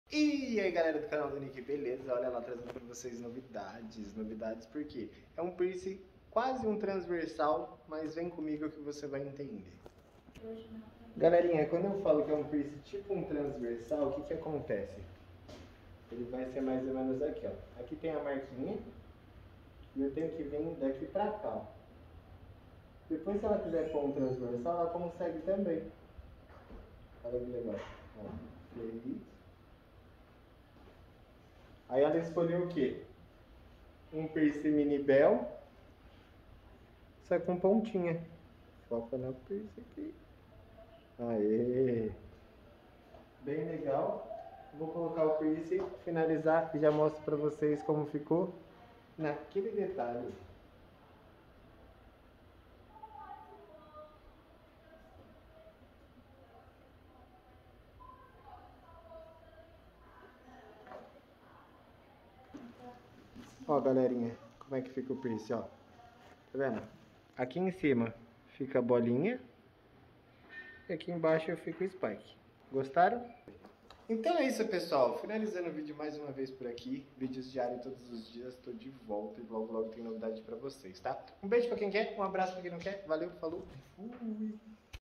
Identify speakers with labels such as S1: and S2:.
S1: E aí galera do canal do Nick, beleza? Olha lá, trazendo pra vocês novidades porque é um piercing quase um transversal, mas vem comigo que você vai entender. Galerinha, quando eu falo que é um piercing tipo um transversal, o que que acontece? Ele vai ser mais ou menos aqui, ó. Aqui tem a marquinha e eu tenho que vir daqui pra cá, ó. Depois se ela quiser pôr um transversal, ela consegue também. Olha que legal. Ó, fez. Aí ela escolheu o quê? Um piercing mini bell, só com pontinha. Foca na piercing aqui. Aê! Bem legal. Vou colocar o piercing, finalizar e já mostro pra vocês como ficou naquele detalhe. Ó, galerinha, como é que fica o piercing, ó. Tá vendo? Aqui em cima fica a bolinha e aqui embaixo fica o spike. Gostaram? Então é isso, pessoal. Finalizando o vídeo mais uma vez por aqui. Vídeos diários todos os dias. Estou de volta e logo logo tem novidade pra vocês, tá? Um beijo pra quem quer, um abraço pra quem não quer. Valeu, falou, fui!